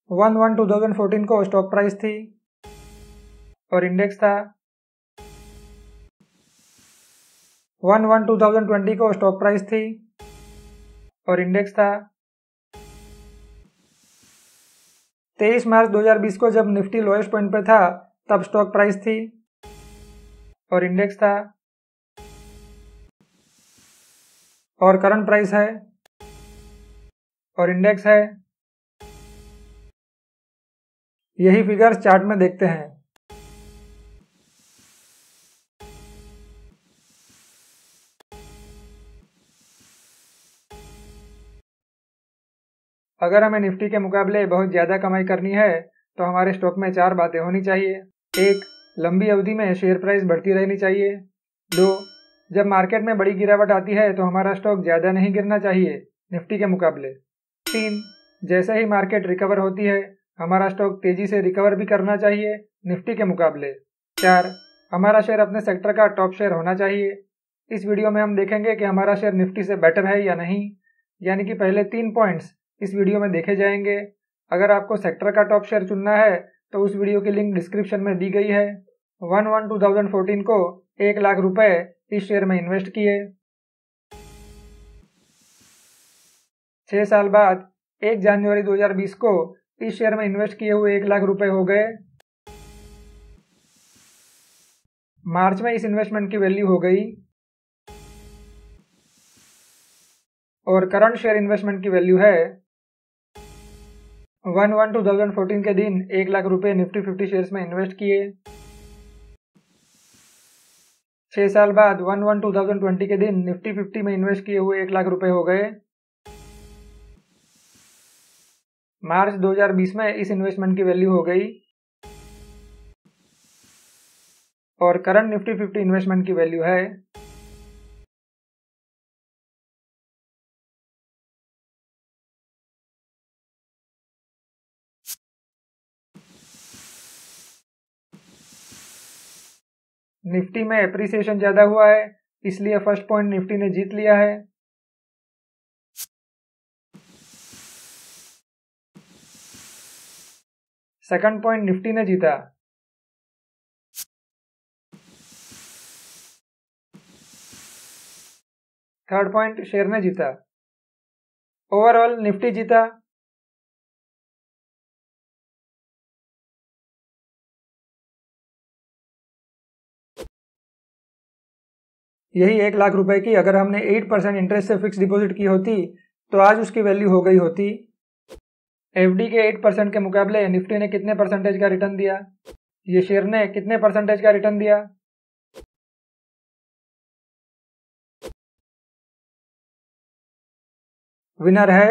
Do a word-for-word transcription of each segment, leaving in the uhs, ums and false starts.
One one two thousand fourteen को stock price थी और इंडेक्स था। One one two thousand twenty को स्टॉक प्राइस थी और इंडेक्स था। तेईस मार्च दो हज़ार बीस को जब निफ्टी लोएस्ट पॉइंट पे था तब स्टॉक प्राइस थी और इंडेक्स था। और करंट प्राइस है और इंडेक्स है। यही फिगर्स चार्ट में देखते हैं। अगर हमें निफ्टी के मुकाबले बहुत ज़्यादा कमाई करनी है तो हमारे स्टॉक में चार बातें होनी चाहिए। एक, लंबी अवधि में शेयर प्राइस बढ़ती रहनी चाहिए। दो, जब मार्केट में बड़ी गिरावट आती है तो हमारा स्टॉक ज़्यादा नहीं गिरना चाहिए निफ्टी के मुकाबले। तीन, जैसे ही मार्केट रिकवर होती है हमारा स्टॉक तेज़ी से रिकवर भी करना चाहिए निफ्टी के मुकाबले। चार, हमारा शेयर अपने सेक्टर का टॉप शेयर होना चाहिए। इस वीडियो में हम देखेंगे कि हमारा शेयर निफ्टी से बेटर है या नहीं, यानी कि पहले तीन पॉइंट्स इस वीडियो में देखे जाएंगे। अगर आपको सेक्टर का टॉप शेयर चुनना है तो उस वीडियो की लिंक डिस्क्रिप्शन में दी गई है। One one two thousand fourteen को एक लाख रुपए इस शेयर में इन्वेस्ट किए। छह साल बाद एक जनवरी दो हज़ार बीस को इस शेयर में इन्वेस्ट किए हुए एक लाख रुपए हो गए। मार्च में इस इन्वेस्टमेंट की वैल्यू हो गई और करंट शेयर इन्वेस्टमेंट की वैल्यू है one one two thousand fourteen के दिन एक लाख रुपए निफ्टी फिफ्टी शेयर्स में इन्वेस्ट किए। छह साल बाद one one two thousand twenty के दिन निफ्टी फिफ्टी में इन्वेस्ट किए हुए एक लाख रुपए हो गए। मार्च दो हज़ार बीस में इस इन्वेस्टमेंट की वैल्यू हो गई और करंट निफ्टी फिफ्टी इन्वेस्टमेंट की वैल्यू है निफ्टी में एप्रिसिएशन ज़्यादा हुआ है इसलिए फर्स्ट पॉइंट निफ्टी ने जीत लिया है। सेकंड पॉइंट निफ्टी ने जीता। थर्ड पॉइंट शेयर ने जीता। ओवरऑल निफ्टी जीता। यही एक लाख रुपए की अगर हमने एट परसेंट इंटरेस्ट से फिक्स डिपॉजिट की होती तो आज उसकी वैल्यू हो गई होती। एफडी के एट परसेंट के मुकाबले निफ्टी ने कितने परसेंटेज का रिटर्न दिया? ये शेयर ने कितने परसेंटेज का रिटर्न दिया? विनर है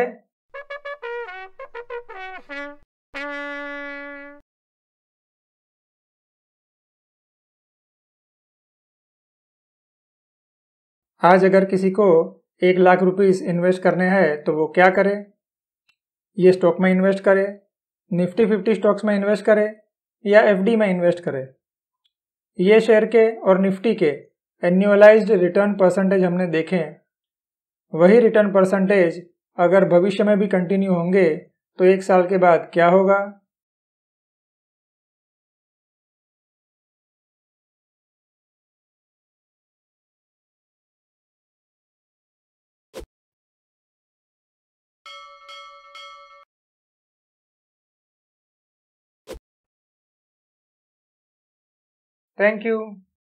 आज अगर किसी को एक लाख रुपीस इन्वेस्ट करने हैं तो वो क्या करे? ये स्टॉक में इन्वेस्ट करे, निफ्टी फिफ्टी स्टॉक्स में इन्वेस्ट करे या एफडी में इन्वेस्ट करे। ये शेयर के और निफ्टी के एन्युअलाइज्ड रिटर्न परसेंटेज हमने देखे हैं। वही रिटर्न परसेंटेज अगर भविष्य में भी कंटिन्यू होंगे तो एक साल के बाद क्या होगा? Thank you.